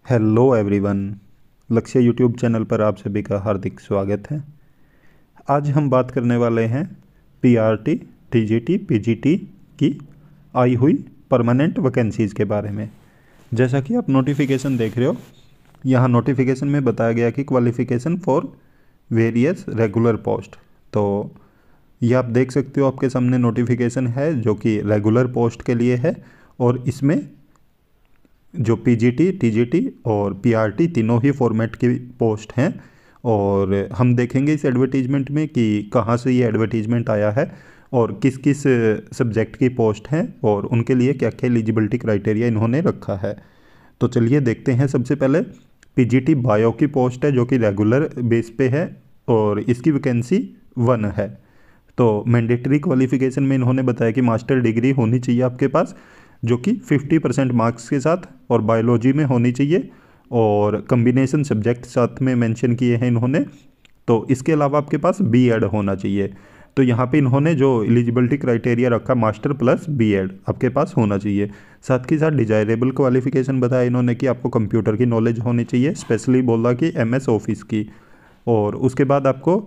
Hello everyone. Lakshya YouTube channel पर आप सभी का हार्दिक स्वागत है। आज हम बात करने वाले हैं पीआरटी, टीजीटी, पीजीटी की आई हुई परमानेंट वैकेंसीज़ के बारे में। जैसा कि आप नोटिफिकेशन देख रहे हो, यहाँ नोटिफिकेशन में बताया गया कि qualification for various regular post. तो ये आप देख सकते हो, आपके सामने नोटिफिकेशन है जो कि रेगुलर पोस्ट के लिए है, और इसमें जो पीजीटी, टीजीटी और पीआरटी तीनों ही फॉर्मेट की पोस्ट हैं। और हम देखेंगे इस एडवर्टीजमेंट में कि कहाँ से ये एडवर्टीजमेंट आया है और किस किस सब्जेक्ट की पोस्ट हैं और उनके लिए क्या क्या एलिजिबिलिटी क्राइटेरिया इन्होंने रखा है। तो चलिए देखते हैं। सबसे पहले पीजीटी बायो की पोस्ट है जो कि रेगुलर बेस पे है और इसकी वैकेंसी 1 है। तो मैंडेटरी क्वालिफिकेशन में इन्होंने बताया कि मास्टर डिग्री होनी चाहिए आपके पास, जो कि 50% मार्क्स के साथ और बायोलॉजी में होनी चाहिए, और कम्बिनेशन सब्जेक्ट साथ में मेंशन किए हैं इन्होंने। तो इसके अलावा आपके पास बीएड होना चाहिए। तो यहाँ पे इन्होंने जो एलिजिबिलिटी क्राइटेरिया रखा, मास्टर प्लस बीएड आपके पास होना चाहिए। साथ ही साथ डिजायरेबल क्वालिफिकेशन बताया इन्होंने कि आपको कंप्यूटर की नॉलेज होनी चाहिए, स्पेशली बोला कि एमएस ऑफिस की। और उसके बाद आपको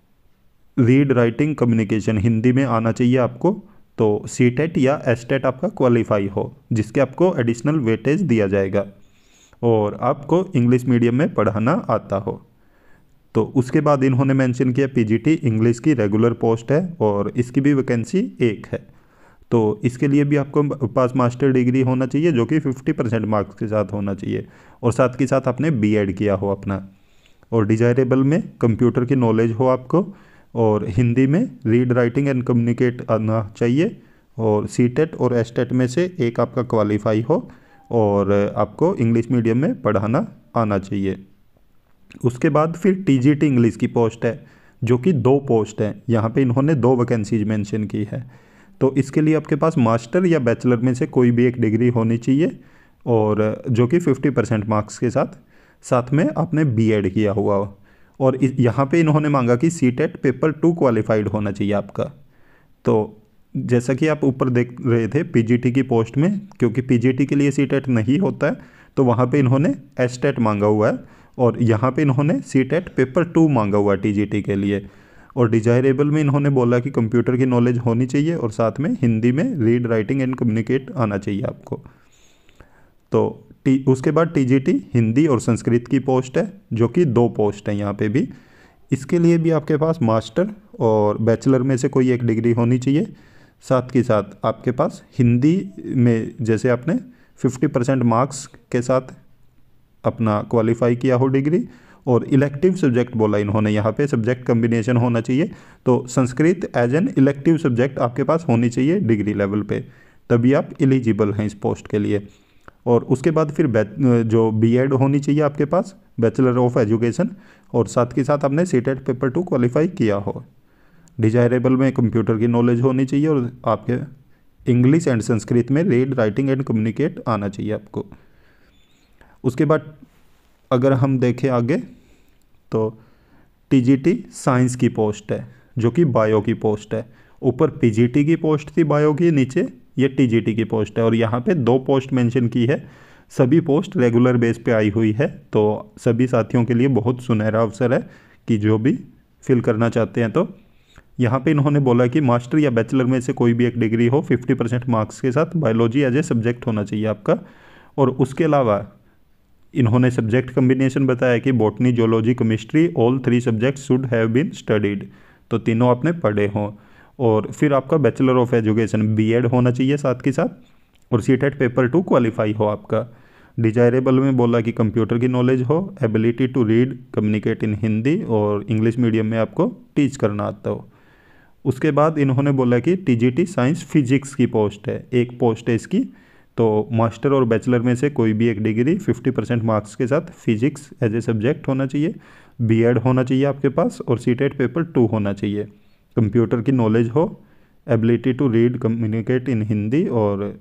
रीड राइटिंग कम्युनिकेशन हिंदी में आना चाहिए आपको। तो सीटेट या एसटेट आपका क्वालिफाई हो, जिसके आपको एडिशनल वेटेज दिया जाएगा, और आपको इंग्लिश मीडियम में पढ़ाना आता हो। तो उसके बाद इन्होंने मेंशन किया पीजीटी इंग्लिश की रेगुलर पोस्ट है और इसकी भी वैकेंसी 1 है। तो इसके लिए भी आपको पास मास्टर डिग्री होना चाहिए जो कि 50% मार्क्स के साथ होना चाहिए, और साथ के साथ आपने बीएड किया हो अपना। और डिजायरेबल में कंप्यूटर की नॉलेज हो आपको, और हिंदी में रीड राइटिंग एंड कम्युनिकेट आना चाहिए, और सीटेट और एसटेट में से एक आपका क्वालिफाई हो, और आपको इंग्लिश मीडियम में पढ़ाना आना चाहिए। उसके बाद फिर टीजीटी इंग्लिश की पोस्ट है जो कि 2 पोस्ट हैं। यहाँ पे इन्होंने 2 वैकेंसीज मेंशन की है। तो इसके लिए आपके पास मास्टर या बैचलर में से कोई भी एक डिग्री होनी चाहिए, और जो कि 50% मार्क्स के साथ साथ में आपने बीएड किया हुआ हो। और यहाँ पे इन्होंने मांगा कि सीटेट पेपर 2 क्वालिफाइड होना चाहिए आपका। तो जैसा कि आप ऊपर देख रहे थे पीजीटी की पोस्ट में, क्योंकि पीजीटी के लिए सीटेट नहीं होता है, तो वहाँ पे इन्होंने एसटेट मांगा हुआ है, और यहाँ पे इन्होंने सीटेट पेपर 2 मांगा हुआ है टीजीटी के लिए। और डिजायरेबल में इन्होंने बोला कि कंप्यूटर की नॉलेज होनी चाहिए और साथ में हिंदी में रीड राइटिंग एंड कम्युनिकेट आना चाहिए आपको। तो उसके बाद टीजीटी हिंदी और संस्कृत की पोस्ट है जो कि 2 पोस्ट हैं यहाँ पे भी। इसके लिए भी आपके पास मास्टर और बैचलर में से कोई एक डिग्री होनी चाहिए। साथ के साथ आपके पास हिंदी में जैसे आपने 50% मार्क्स के साथ अपना क्वालिफाई किया हो डिग्री, और इलेक्टिव सब्जेक्ट बोला इन्होंने, यहाँ पे सब्जेक्ट कम्बिनेशन होना चाहिए। तो Sanskrit as an elective subject आपके पास होनी चाहिए डिग्री लेवल पे, तभी आप एलिजिबल हैं इस पोस्ट के लिए। और उसके बाद फिर जो बीएड होनी चाहिए आपके पास, बैचलर ऑफ एजुकेशन, और साथ के साथ आपने सीटेट पेपर 2 क्वालिफाई किया हो। डिजायरेबल में कंप्यूटर की नॉलेज होनी चाहिए, और आपके इंग्लिश एंड संस्कृत में रीड राइटिंग एंड कम्युनिकेट आना चाहिए आपको। उसके बाद अगर हम देखें आगे, तो टीजीटी साइंस की पोस्ट है जो कि बायो की पोस्ट है। ऊपर पीजीटी की पोस्ट थी बायो की, नीचे ये टीजीटी की पोस्ट है, और यहाँ पे 2 पोस्ट मेंशन की है। सभी पोस्ट रेगुलर बेस पे आई हुई है, तो सभी साथियों के लिए बहुत सुनहरा अवसर है कि जो भी फिल करना चाहते हैं। तो यहाँ पे इन्होंने बोला कि मास्टर या बैचलर में से कोई भी एक डिग्री हो, 50% मार्क्स के साथ, बायोलॉजी एज ए सब्जेक्ट होना चाहिए आपका। और उसके अलावा इन्होंने सब्जेक्ट कम्बिनेशन बताया कि botany, zoology, chemistry, all 3 subjects should have been studied. तो तीनों आपने पढ़े हों। और फिर आपका बैचलर ऑफ एजुकेशन बीएड होना चाहिए साथ के साथ, और सीटेट पेपर 2 क्वालिफाई हो आपका। डिजायरेबल में बोला कि कंप्यूटर की नॉलेज हो, ability to read communicate in Hindi, और इंग्लिश मीडियम में आपको टीच करना आता हो। उसके बाद इन्होंने बोला कि टीजीटी साइंस फिजिक्स की पोस्ट है, एक पोस्ट है इसकी। तो मास्टर और बैचलर में से कोई भी एक डिग्री 50% मार्क्स के साथ फिजिक्स एज ए सब्जेक्ट होना चाहिए, बीएड होना चाहिए आपके पास, और सीटेट पेपर 2 होना चाहिए। कंप्यूटर की नॉलेज हो, ability to read communicate in Hindi, और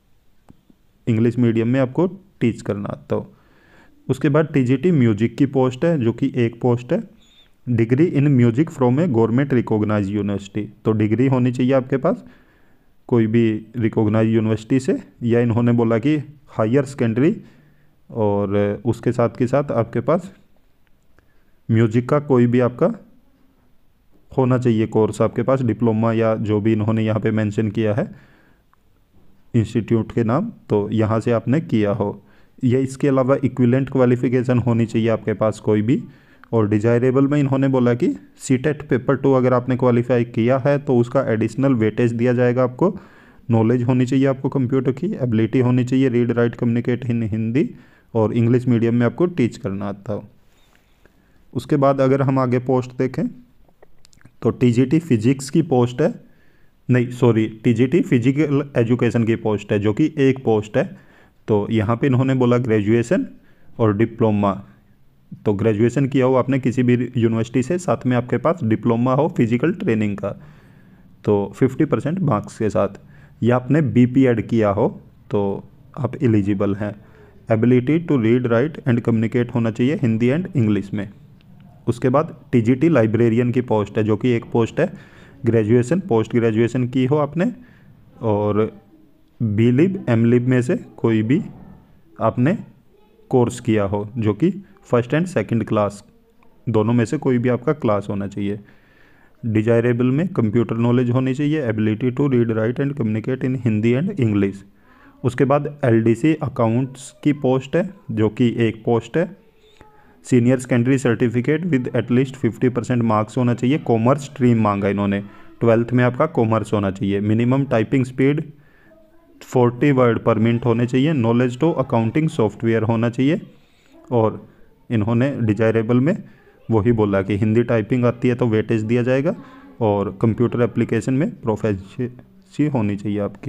इंग्लिश मीडियम में आपको टीच करना आता हो। उसके बाद टीजीटी म्यूजिक की पोस्ट है जो कि एक पोस्ट है, degree in music from a government recognise university. तो डिग्री होनी चाहिए आपके पास कोई भी रिकॉग्नाइज यूनिवर्सिटी से, या इन्होंने बोला कि हायर सेकेंडरी और उसके साथ के साथ आपके पास म्यूजिक का कोई भी आपका होना चाहिए कोर्स आपके पास, डिप्लोमा या जो भी इन्होंने यहाँ पे मेंशन किया है इंस्टीट्यूट के नाम, तो यहाँ से आपने किया हो। या इसके अलावा इक्विवेलेंट क्वालिफिकेशन होनी चाहिए आपके पास कोई भी। और डिजायरेबल में इन्होंने बोला कि सीटेट पेपर 2 अगर आपने क्वालिफाई किया है तो उसका एडिशनल वेटेज दिया जाएगा आपको। नॉलेज होनी चाहिए आपको कंप्यूटर की, एबिलिटी होनी चाहिए read write communicate in Hindi, और इंग्लिश मीडियम में आपको टीच करना आता हो। उसके बाद अगर हम आगे पोस्ट देखें तो टीजीटी फिजिक्स की पोस्ट है, नहीं सॉरी, टीजीटी फिजिकल एजुकेशन की पोस्ट है जो कि एक पोस्ट है। तो यहाँ पे इन्होंने बोला ग्रेजुएशन और डिप्लोमा। तो ग्रेजुएशन किया हो आपने किसी भी यूनिवर्सिटी से, साथ में आपके पास डिप्लोमा हो फिजिकल ट्रेनिंग का, तो 50% मार्क्स के साथ, या आपने बीपीएड किया हो तो आप एलिजिबल हैं। Ability to read write and communicate होना चाहिए हिंदी एंड इंग्लिश में। उसके बाद टीजीटी लाइब्रेरियन की पोस्ट है जो कि एक पोस्ट है। ग्रेजुएशन पोस्ट ग्रेजुएशन की हो आपने, और बीलिब एमलिब में से कोई भी आपने कोर्स किया हो जो कि फर्स्ट एंड सेकंड क्लास दोनों में से कोई भी आपका क्लास होना चाहिए। डिजायरेबल में कंप्यूटर नॉलेज होनी चाहिए, ability to read write and communicate in Hindi and English. उसके बाद एलडीसी अकाउंट्स की पोस्ट है जो कि एक पोस्ट है। Senior secondary certificate with at least 50% marks होना चाहिए। कॉमर्स स्ट्रीम मांगा इन्होंने, 12th में आपका कॉमर्स होना चाहिए। Minimum typing speed 40 word per minute होने चाहिए। नॉलेज टू अकाउंटिंग सॉफ्टवेयर होना चाहिए। और इन्होंने डिजायरेबल में वही बोला कि हिंदी टाइपिंग आती है तो वेटेज दिया जाएगा, और कंप्यूटर एप्लीकेशन में प्रोफेशनसी होनी चाहिए आपकी।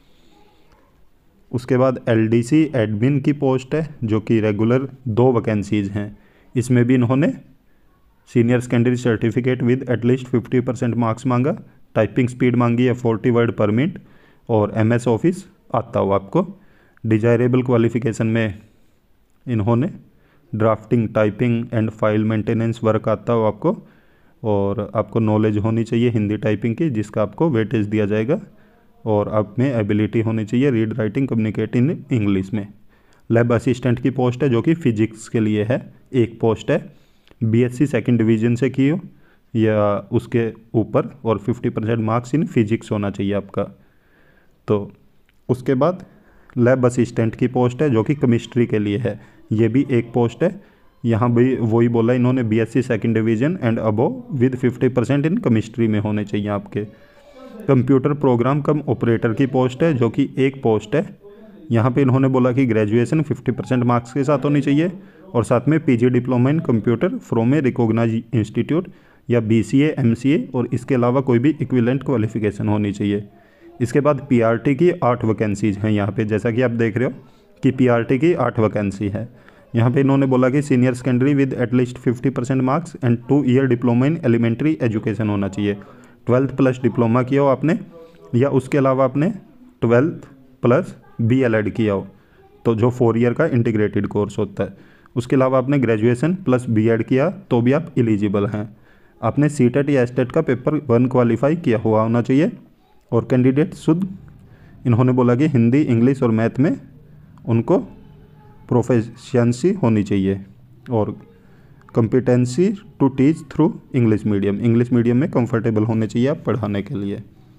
उसके बाद एलडीसी एडमिन की पोस्ट है जो कि रेगुलर 2 वैकेंसीज़ हैं। इसमें भी इन्होंने senior secondary certificate with at least 50% marks मांगा। टाइपिंग स्पीड मांगी है 40 वर्ड पर मिनट, और एमएस ऑफिस आता हो आपको। डिजायरेबल क्वालिफिकेशन में इन्होंने drafting typing and file maintenance work आता हो आपको, और आपको नॉलेज होनी चाहिए हिंदी टाइपिंग की जिसका आपको वेटेज दिया जाएगा, और आप में एबिलिटी होनी चाहिए read writing communicate in English में। लैब असिस्टेंट की पोस्ट है जो कि फिजिक्स के लिए है, एक पोस्ट है। बीएससी सेकंड डिवीजन से की हो या उसके ऊपर, और 50% मार्क्स इन फिजिक्स होना चाहिए आपका। तो उसके बाद लैब असिस्टेंट की पोस्ट है जो कि केमिस्ट्री के लिए है, ये भी एक पोस्ट है। यहाँ भी वही बोला इन्होंने, BSc second division and above with 50% in chemistry में होने चाहिए आपके। कंप्यूटर प्रोग्राम कम ऑपरेटर की पोस्ट है जो कि एक पोस्ट है। यहाँ पे इन्होंने बोला कि ग्रेजुएशन 50% मार्क्स के साथ होनी चाहिए, और साथ में PG diploma in computer from a recognised institute या बीसीए एमसीए, और इसके अलावा कोई भी इक्विवेलेंट क्वालिफिकेशन होनी चाहिए। इसके बाद पीआरटी की 8 वैकेंसीज हैं यहाँ पे, जैसा कि आप देख रहे हो कि पीआरटी की 8 वैकेंसी है। यहाँ पे इन्होंने बोला कि senior secondary with at least 50% marks and 2 year diploma in elementary education होना चाहिए। 12th प्लस डिप्लोमा किया हो आपने, या उसके अलावा आपने 12th प्लस बीएलएड किया हो, तो जो 4 ईयर का इंटीग्रेटेड कोर्स होता है। उसके अलावा आपने ग्रेजुएशन प्लस बीएड किया तो भी आप एलिजिबल हैं। आपने सीटेट या एस्टेट का पेपर 1 क्वालिफाई किया हुआ होना चाहिए, और कैंडिडेट शुद्ध इन्होंने बोला कि हिंदी इंग्लिश और मैथ में उनको प्रोफिशिएंसी होनी चाहिए, और competency to teach through English medium में कंफर्टेबल होने चाहिए आप पढ़ाने के लिए।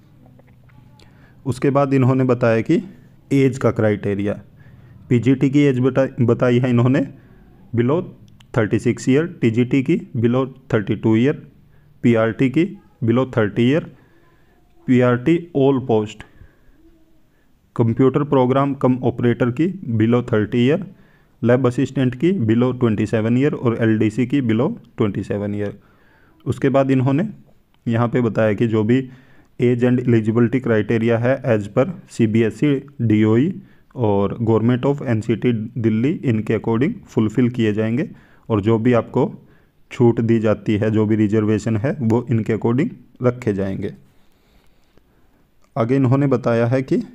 उसके बाद इन्होंने बताया कि एज का क्राइटेरिया, पीजीटी की एज बताई है इन्होंने बिलो 36 ईयर, टीजीटी की बिलो 32 ईयर, पीआरटी की below 30 year, PRT all post computer program cum operator की बिलो 30 ईयर, लैब असिस्टेंट की बिलो 27 ईयर, और एलडीसी की बिलो 27 ईयर। उसके बाद इन्होंने यहाँ पे बताया कि जो भी एज एंड एलिजिबिलिटी क्राइटेरिया है एज पर सीबीएसई डीओई और गवर्नमेंट ऑफ एनसीटी दिल्ली, इनके अकॉर्डिंग फुलफ़िल किए जाएंगे, और जो भी आपको छूट दी जाती है, जो भी रिजर्वेशन है, वो इनके अकॉर्डिंग रखे जाएंगे। आगे इन्होंने बताया है कि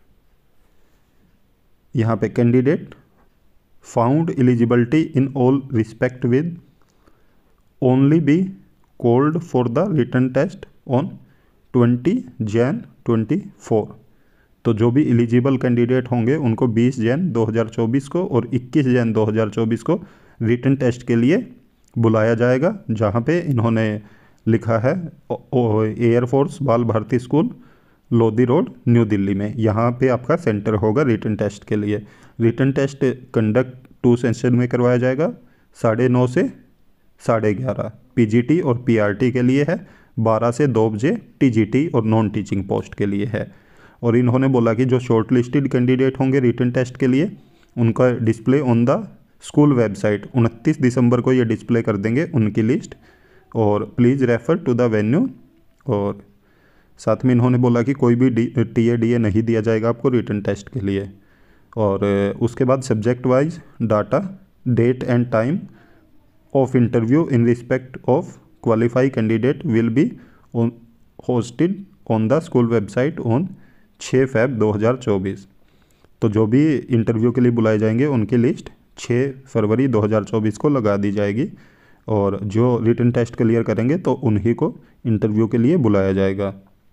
यहाँ पे candidate found eligibility in all respect with only be called for the written test on 20 Jan 24। तो जो भी एलिजिबल कैंडिडेट होंगे उनको 20 जन 2024 को और 21 जन 2024 को रिटन टेस्ट के लिए बुलाया जाएगा, जहां पे इन्होंने लिखा है air force Bal Bharati school, Lodhi road, New Delhi में। यहाँ पे आपका सेंटर होगा रिटन टेस्ट के लिए। रिटन टेस्ट कंडक्ट 2 सेशन में करवाया जाएगा, 9:30 से 11:30 पीजीटी और पीआरटी के लिए है, 12 से 2 बजे टीजीटी और नॉन टीचिंग पोस्ट के लिए है। और इन्होंने बोला कि जो शॉर्ट लिस्टेड कैंडिडेट होंगे रिटन टेस्ट के लिए उनका display on the school website 29 दिसंबर को ये डिस्प्ले कर देंगे उनकी लिस्ट, और please refer to the venue. और साथ में इन्होंने बोला कि कोई भी टीए नहीं दिया जाएगा आपको रिटन टेस्ट के लिए। और उसके बाद subject wise data, date and time of interview in respect of qualify candidate will be hosted on the school website on 6 फरवरी 2024। तो जो भी इंटरव्यू के लिए बुलाए जाएंगे उनकी लिस्ट 6 फरवरी 2024 को लगा दी जाएगी, और जो रिटन टेस्ट क्लियर करेंगे तो उन्हीं को इंटरव्यू के लिए बुलाया जाएगा।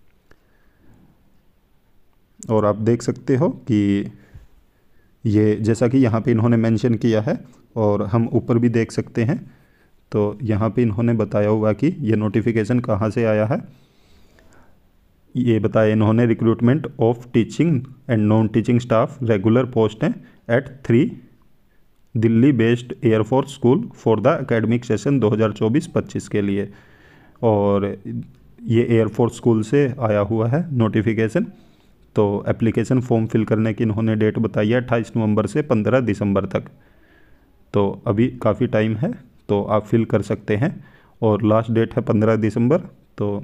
और आप देख सकते हो कि ये जैसा कि यहाँ पे इन्होंने मेंशन किया है, और हम ऊपर भी देख सकते हैं, तो यहाँ पे इन्होंने बताया हुआ कि ये नोटिफिकेशन कहाँ से आया है। ये बताया इन्होंने, recruitment of teaching and non teaching staff regular post हैं at 3 Delhi based air force school for the academic session 2024-25 के लिए। और ये एयरफोर्स स्कूल से आया हुआ है नोटिफिकेशन। तो एप्लीकेशन फॉर्म फिल करने की इन्होंने डेट बताई है 28 नवंबर से 15 दिसंबर तक। तो अभी काफ़ी टाइम है, तो आप फिल कर सकते हैं, और लास्ट डेट है 15 दिसंबर। तो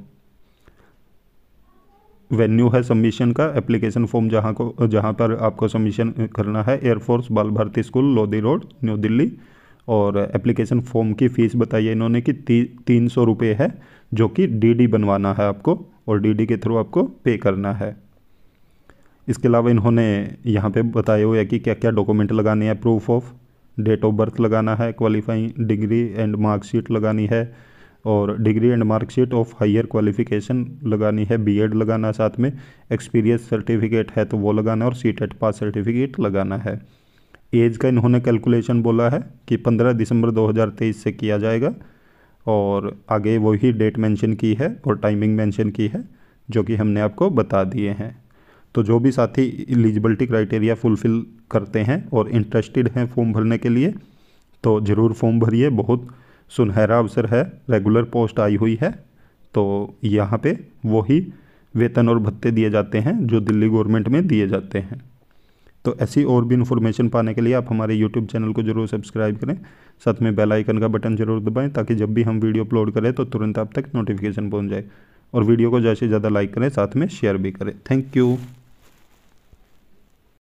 वेन्यू है सबमिशन का, एप्लीकेशन फॉर्म जहाँ पर आपको सबमिशन करना है air force Bal Bharati school, Lodhi road, New Delhi. और एप्लीकेशन फॉर्म की फ़ीस बताई है इन्होंने कि 300 रुपये है, जो कि डीडी बनवाना है आपको, और डीडी के थ्रू आपको पे करना है। इसके अलावा इन्होंने यहाँ पे बताए हुए है कि क्या क्या डॉक्यूमेंट लगाने हैं। Proof of date of birth लगाना है, क्वालिफाइंग डिग्री एंड मार्कशीट लगानी है, और degree and marksheet of higher qualification लगानी है, बीएड लगाना, साथ में एक्सपीरियंस सर्टिफिकेट है तो वो लगाना है, और सीटेट पास सर्टिफिकेट लगाना है। एज का इन्होंने कैलकुलेशन बोला है कि 15 दिसंबर 2023 से किया जाएगा, और आगे वही डेट मेंशन की है और टाइमिंग मेंशन की है, जो कि हमने आपको बता दिए हैं। तो जो भी साथी एलिजिबिलिटी क्राइटेरिया फुलफ़िल करते हैं और इंटरेस्टेड हैं फॉर्म भरने के लिए, तो ज़रूर फॉर्म भरिए। बहुत सुनहरा अवसर है, रेगुलर पोस्ट आई हुई है, तो यहाँ पे वही वेतन और भत्ते दिए जाते हैं जो दिल्ली गवर्नमेंट में दिए जाते हैं। तो ऐसी और भी इन्फॉर्मेशन पाने के लिए आप हमारे यूट्यूब चैनल को जरूर सब्सक्राइब करें, साथ में बेल आइकन का बटन जरूर दबाएं, ताकि जब भी हम वीडियो अपलोड करें तो तुरंत आप तक नोटिफिकेशन पहुँच जाए। और वीडियो को ज़्यादा से ज़्यादा लाइक करें, साथ में शेयर भी करें। Thank you.